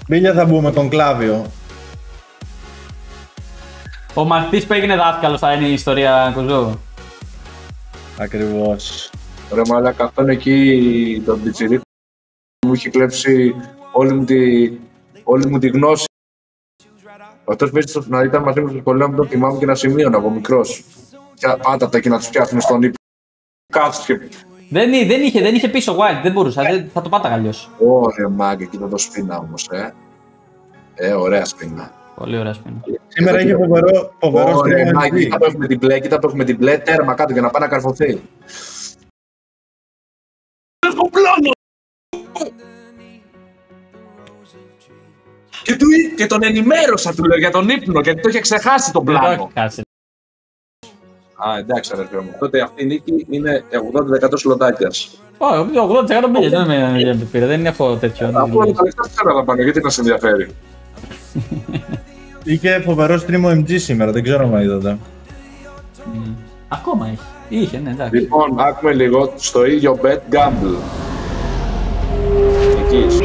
Μπίλια θα μπούμε τον Κλάβιο. Ο μαθητής που έγινε δάσκαλος θα είναι η ιστορία, Κουζού. Ακριβώς. Ρε μαλάκα, αυτόν εκεί τον πιτσιρίκο μου είχε κλέψει όλη μου τη γνώση. Αυτός πες να ήταν μαζί μου στο σχολείο μου, τον θυμάμαι και ένα σημείο από μικρός. Πάντα τα εκεί να τους πιάσουν στον ύπνο. Κάθος και... Δεν είχε πίσω Wild, δεν μπορούσα, θα το πάταγα αλλιώς. Ωραία μάγκα, κοίτα το σπίνα όμως, ωραία σπίνα. Πολύ ωραία σπίνα. Σήμερα είχε φοβερό Ωραία μάγκα, κοίτα που έχουμε την μπλε, τέρμα κάτω για να πάει να καρφωθεί. Έχω πλάνο! Και τον ενημέρωσα, του λέω, για τον ύπνο, γιατί το είχε ξεχάσει τον πλάνο. Α, εντάξει, αδερφέ μου. Τότε αυτή η νίκη είναι 80% σλοτάκιας. Όχι, 80% πήγες, δεν με πήρε, δεν έχω τέτοιο. Αφού όλα τα λεφτά θέλω να πάνε, γιατί να σε ενδιαφέρει. Είχε φοβερό stream ο MG σήμερα, δεν ξέρω αν είδατε. Ακόμα έχει. Είχε, ναι, εντάξει. Λοιπόν, άκουμε λίγο στο ίδιο Bet Gamble. Εκεί είσαι.